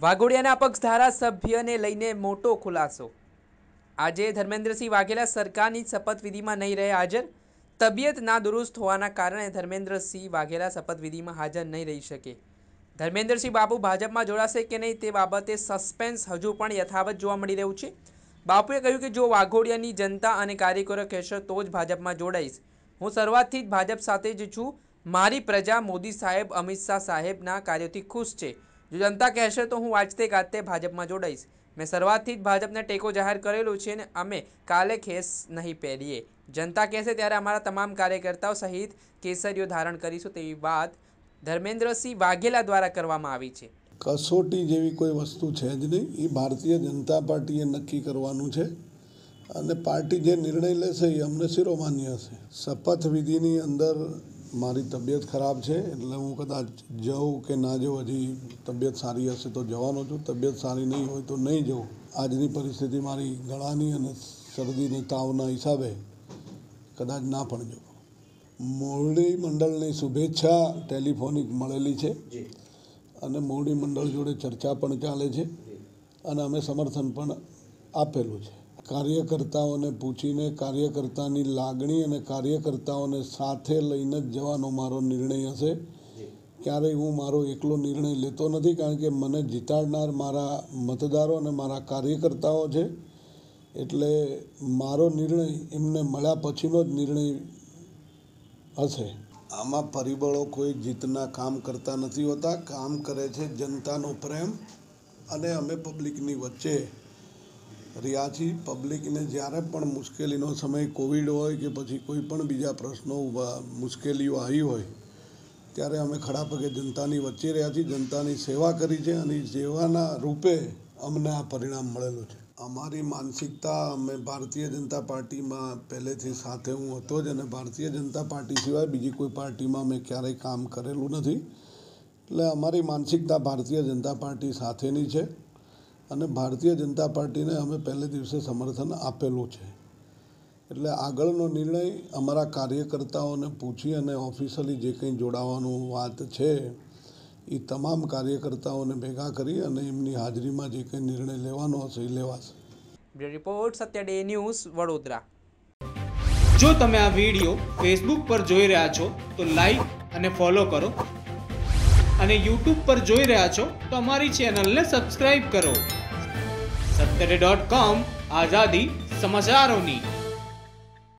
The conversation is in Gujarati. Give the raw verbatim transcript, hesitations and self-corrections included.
વાઘોડિયાના અપક્ષ ધારાસભ્યને લઈને મોટો ખુલાસો। આજે ધર્મેન્દ્રસિંહ વાઘેલા સરકારની શપથવિધિમાં નહીં રહે હાજર। તબિયત નાદુरुस्त હોવાના કારણે ધર્મેન્દ્રસિંહ વાઘેલા શપથવિધિમાં હાજર નહીં રહી શકે। ધર્મેન્દ્રસિંહ બાપુ ભાજપમાં જોડાશે કે નહીં તે બાબતે સસ્પેન્સ હજુ પણ યથાવત જોવા મળી રહ્યું છે। બાપુએ કહ્યું કે જો વાઘોડિયાની જનતા અને કાર્યકરો કહેશે તો જ ભાજપમાં જોડાઈશ। હું શરૂઆતથી જ ભાજપ સાથે જ છું। મારી પ્રજા મોદી સાહેબ અમિત શાહ સાહેબના કાર્યોથી ખુશ છે। જો જનતા કહેશે તો હું વાંચતે ગાજતે ભાજપમાં જોડાઈશ। મેં શરૂઆતથી જ ભાજપને ટેકો જાહેર કરેલું છે અને અમે કાલે ખેસ નહીં પહેરીએ। જનતા કહેશે ત્યારે અમારા તમામ કાર્યકર્તાઓ સહિત કેસરીઓ ધારણ કરીશું તેવી વાત ધર્મેન્દ્રસિંહ વાઘેલા દ્વારા કરવામાં આવી છે। कसोटी જેવી કોઈ વસ્તુ છે જ નહીં। એ ભારતીય જનતા પાર્ટીએ નક્કી કરવાનું છે અને પાર્ટી જે નિર્ણય લેશે એ અમને શિરોમાન્ય હશે। શપથવિધિની અંદર મારી તબિયત ખરાબ છે એટલે હું કદાચ જાઉં કે ના જાઉં, હજી તબિયત સારી હશે તો જવાનો છું, તબિયત સારી નહીં હોય તો નહીં જાઉં। આજની પરિસ્થિતિ મારી ગળાની અને શરદીની તાવના હિસાબે કદાચ ના પણ જાઉં। મોરડી મંડળની શુભેચ્છા ટેલિફોનિક મળેલી છે અને મોરડી મંડળ જોડે ચર્ચા પણ ચાલે છે અને અમે સમર્થન પણ આપેલું છે। કાર્યકર્તાઓને પૂછીને કાર્યકર્તાની લાગણી અને કાર્યકર્તાઓને સાથે લઈને જ જવાનો મારો નિર્ણય હશે। ક્યારેય હું મારો એકલો નિર્ણય લેતો નથી, કારણ કે મને જીતાડનાર મારા મતદારો અને મારા કાર્યકર્તાઓ છે। એટલે મારો નિર્ણય એમને મળ્યા પછીનો જ નિર્ણય હશે। આમાં પરિબળો કોઈ જીતના કામ કરતા નથી હોતા, કામ કરે છે જનતાનો પ્રેમ। અને અમે પબ્લિકની વચ્ચે રહ્યા છીએ। પબ્લિકને જ્યારે પણ મુશ્કેલીનો સમય કોવિડ હોય કે પછી કોઈ પણ બીજા પ્રશ્નો મુશ્કેલીઓ આવી હોય ત્યારે અમે ખડા પગે જનતાની વચ્ચે રહ્યા છીએ, જનતાની સેવા કરી છે અને સેવાના રૂપે અમને આ પરિણામ મળેલું છે। અમારી માનસિકતા, અમે ભારતીય જનતા પાર્ટીમાં પહેલેથી સાથે હું હતો જ અને ભારતીય જનતા પાર્ટી સિવાય બીજી કોઈ પાર્ટીમાં મેં ક્યારેય કામ કરેલું નથી। એટલે અમારી માનસિકતા ભારતીય જનતા પાર્ટી સાથેની છે અને ભારતીય જનતા પાર્ટીને અમે પહેલે દિવસે સમર્થન આપેલું છે। એટલે આગળનો નિર્ણય અમારા કાર્યકર્તાઓને પૂછી અને ઓફિશિયલી જે કંઈ જોડાવાનું વાત છે એ તમામ કાર્યકર્તાઓને ભેગા કરી અને એમની હાજરીમાં જે કંઈ નિર્ણય લેવાનો હશે એ લેવાશે। Bureau report Satya day news Vadodara. જો તમે આ વિડીયો ફેસબુક પર જોઈ રહ્યા છો તો લાઈક અને ફોલો કરો અને યુટ્યુબ પર જોઈ રહ્યા છો તો અમારી ચેનલને સબસ્ક્રાઇબ કરો। સત્ય ડે ડોટ કોમ, આઝાદી સમાચારોની।